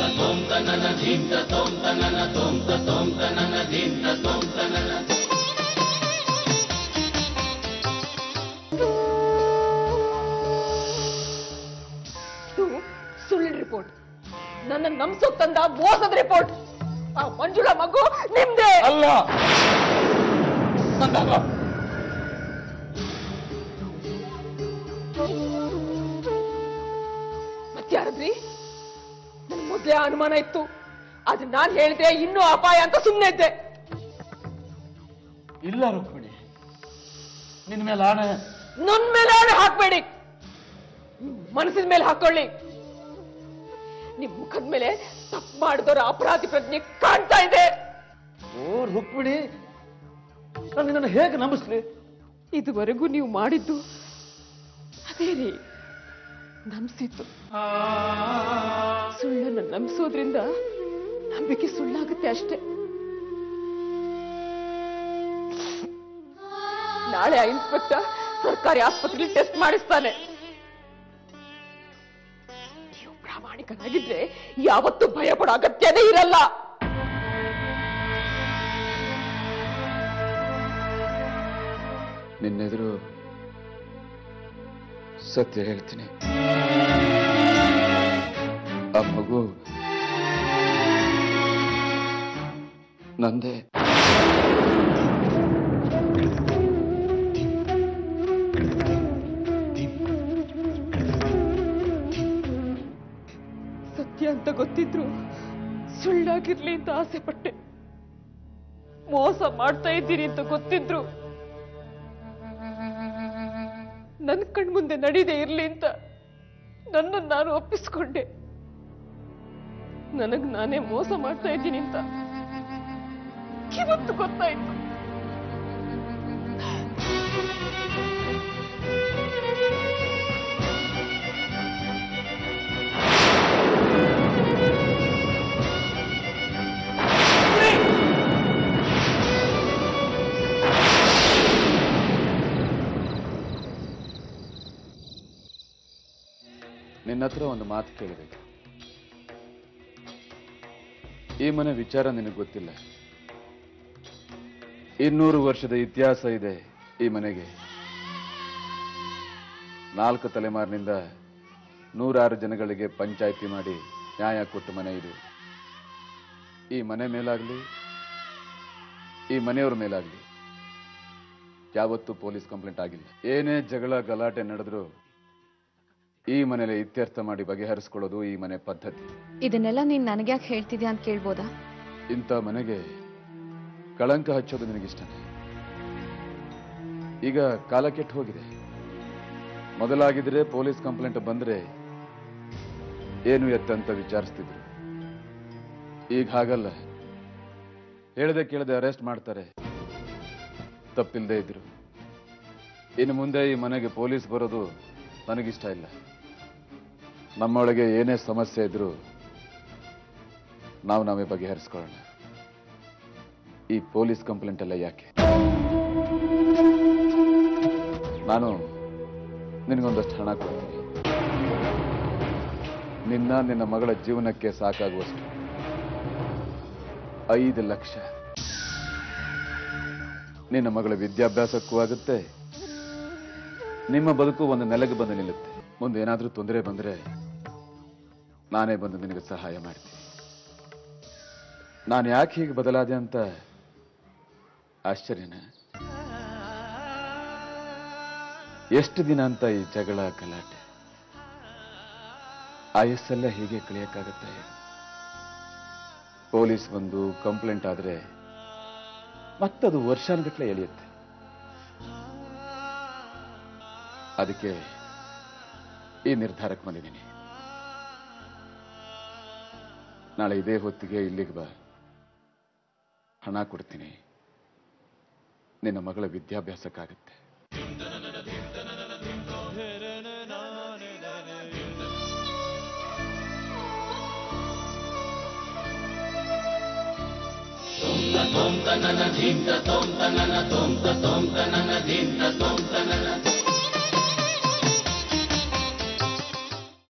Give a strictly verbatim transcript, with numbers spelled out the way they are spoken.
ಸುಳ್ಳಿನ ರಿಪೋರ್ಟ್, ನನ್ನ ನಂಬಿಸೋ ತಂದ ಮೋಸದ ರಿಪೋರ್ಟ್. ಆ ಮಂಜುಳಾ ಮಗು ನಿಮ್ದೇ ಅಲ್ಲ. ಮತ್ಯಾರದ್ರಿ? ನನ್ ಮೊದ್ಲೇ ಅನುಮಾನ ಇತ್ತು, ಆದ್ರೆ ನಾನ್ ಹೇಳಿದೆ ಇನ್ನೂ ಅಪಾಯ ಅಂತ ಸುಮ್ಮನೆ ಇದ್ದೆ. ಇಲ್ಲ ರುಕ್ಮಿಣಿ, ನಿನ್ ಮೇಲೆ ಆಣೆ. ನನ್ ಮೇಲೆ ಆಣೆ ಹಾಕ್ಬೇಡಿ, ಮನಸ್ಸಿನ ಮೇಲೆ ಹಾಕೊಳ್ಳಿ. ನಿಮ್ ಮುಖದ ಮೇಲೆ ತಪ್ಪು ಮಾಡಿದವರ ಅಪರಾಧಿ ಪ್ರಜ್ಞೆ ಕಾಣ್ತಾ ಇದೆ. ಓ ರುಕ್ಮಿಣಿ, ನಾನು ನಿನ್ನನ್ನು ಹೇಗೆ ನಂಬಿಸ್ಲಿ? ಇದುವರೆಗೂ ನೀವು ಮಾಡಿದ್ದು ಅದೇ ರೀ, ನಂಬಿಸಿತ್ತು. ಸುಳ್ಳನ್ನು ನಂಬಿಸೋದ್ರಿಂದ ನಂಬಿಕೆ ಸುಳ್ಳಾಗುತ್ತೆ ಅಷ್ಟೇ. ನಾಳೆ ಆ ಇನ್ಸ್ಪೆಕ್ಟರ್ ಸರ್ಕಾರಿ ಆಸ್ಪತ್ರೆಯಲ್ಲಿ ಟೆಸ್ಟ್ ಮಾಡಿಸ್ತಾನೆ. ನೀವು ಪ್ರಾಮಾಣಿಕನಾಗಿದ್ರೆ ಯಾವತ್ತೂ ಭಯ ಪಡೋ ಅಗತ್ಯನೇ ಇರಲ್ಲ. ನಿನ್ನೆದುರು ಸತ್ಯ ಹೇಳ್ತೀನಿ, ಆ ಮಗು ನಂದೇ. ಸತ್ಯ ಅಂತ ಗೊತ್ತಿದ್ರು ಸುಳ್ಳಾಗಿರ್ಲಿ ಅಂತ ಆಸೆ ಪಟ್ಟೆ. ಮೋಸ ಮಾಡ್ತಾ ಇದ್ದೀನಿ ಅಂತ ಗೊತ್ತಿದ್ರು ನನ್ನ ಕಣ್ಮುಂದೆ ನಡೀದೇ ಇರ್ಲಿ ಅಂತ ನನ್ನನ್ನು ನಾನು ಒಪ್ಪಿಸ್ಕೊಂಡೆ. ನನಗ್ ನಾನೇ ಮೋಸ ಮಾಡ್ತಾ ಇದ್ದೀನಿ ಅಂತ ಇವತ್ತು ಗೊತ್ತಾಯ್ತು. ನಿನ್ನ ಹತ್ರ ಒಂದು ಮಾತು ಕೇಳಬೇಕು. ಈ ಮನೆ ವಿಚಾರ ನಿನಗೆ ಗೊತ್ತಿಲ್ಲ. ಇನ್ನೂರು ವರ್ಷದ ಇತಿಹಾಸ ಇದೆ ಈ ಮನೆಗೆ. ನಾಲ್ಕು ತಲೆಮಾರಿನಿಂದ ನೂರಾರು ಜನಗಳಿಗೆ ಪಂಚಾಯಿತಿ ಮಾಡಿ ನ್ಯಾಯ ಕೊಟ್ಟ ಮನೆ ಇದು. ಈ ಮನೆ ಮೇಲಾಗ್ಲಿ, ಈ ಮನೆಯವ್ರ ಮೇಲಾಗ್ಲಿ ಯಾವತ್ತೂ ಪೊಲೀಸ್ ಕಂಪ್ಲೇಂಟ್ ಆಗಿಲ್ಲ. ಏನೇ ಜಗಳ ಗಲಾಟೆ ನಡೆದ್ರು ಈ ಮನೇಲಿ ಇತ್ಯರ್ಥ ಮಾಡಿ ಬಗೆಹರಿಸ್ಕೊಳ್ಳೋದು ಈ ಮನೆ ಪದ್ಧತಿ. ಇದನ್ನೆಲ್ಲ ನೀನ್ ನನಗ್ಯಾಕೆ ಹೇಳ್ತಿದ್ಯಾ ಅಂತ ಕೇಳ್ಬೋದಾ? ಇಂಥ ಮನೆಗೆ ಕಳಂಕ ಹಚ್ಚೋದು ನಿನಗಿಷ್ಟನೇ? ಈಗ ಕಾಲ ಕೆಟ್ಟು ಹೋಗಿದೆ. ಮೊದಲಾಗಿದ್ರೆ ಪೊಲೀಸ್ ಕಂಪ್ಲೇಂಟ್ ಬಂದ್ರೆ ಏನು ಎತ್ತಂತ ವಿಚಾರಿಸ್ತಿದ್ರು. ಈಗ ಹಾಗಲ್ಲ. ಹೇಳದೆ ಕೇಳದೆ ಅರೆಸ್ಟ್ ಮಾಡ್ತಾರೆ. ತಪ್ಪಿಲ್ಲದೆ ಇದ್ರು. ಇನ್ನು ಮುಂದೆ ಈ ಮನೆಗೆ ಪೊಲೀಸ್ ಬರೋದು ನನಗಿಷ್ಟ ಇಲ್ಲ. ನಮ್ಮೊಳಗೆ ಏನೇ ಸಮಸ್ಯೆ ಇದ್ರೂ ನಾವು ನಾವೇ ಬಗೆಹರಿಸ್ಕೊಳ್ಳೋಣ. ಈ ಪೊಲೀಸ್ ಕಂಪ್ಲೇಂಟ್ ಎಲ್ಲ ಯಾಕೆ? ನಾನು ನಿನಗೊಂದಷ್ಟು ಹಣ ಕೊಡ್ತೀನಿ. ನಿನ್ನ ನಿನ್ನ ಮಗಳ ಜೀವನಕ್ಕೆ ಸಾಕಾಗುವಷ್ಟು ಐದು ಲಕ್ಷ. ನಿನ್ನ ಮಗಳ ವಿದ್ಯಾಭ್ಯಾಸಕ್ಕೂ ಆಗುತ್ತೆ, ನಿಮ್ಮ ಬದುಕು ಒಂದು ನೆಲೆಗೆ ಬಂದು ನಿಲ್ಲುತ್ತೆ. ಮುಂದೆ ಏನಾದ್ರೂ ತೊಂದರೆ ಬಂದ್ರೆ ನಾನೇ ಬಂದು ನಿನಗೆ ಸಹಾಯ ಮಾಡ್ತೀನಿ. ನಾನು ಯಾಕೆ ಹೀಗೆ ಬದಲಾದೆ ಅಂತ ಆಶ್ಚರ್ಯನ? ಎಷ್ಟು ದಿನ ಅಂತ ಈ ಜಗಳ ಗಲಾಟೆ? ಆಯಸ್ಸೆಲ್ಲ ಹೀಗೆ ಕಳಿಯಕ್ಕಾಗತ್ತೆ? ಪೊಲೀಸ್ ಬಂದು ಕಂಪ್ಲೇಂಟ್ ಆದ್ರೆ ಮತ್ತದು ವರ್ಷಾನುಗಟ್ಲೆ ಎಳೆಯುತ್ತೆ. ಅದಕ್ಕೆ ಈ ನಿರ್ಧಾರಕ್ಕೆ ಬಂದಿದ್ದೀನಿ. ನಾಳೆ ಇದೇ ಹೊತ್ತಿಗೆ ಇಲ್ಲಿಗೆ ಬಾ, ಹಣ ಕೊಡ್ತೀನಿ. ನಿನ್ನ ಮಗಳ ವಿದ್ಯಾಭ್ಯಾಸಕ್ಕಾಗತ್ತೆ. Tom ta na na dim ta tom ta na na tom ta tom ta na na dim ta tom ta na na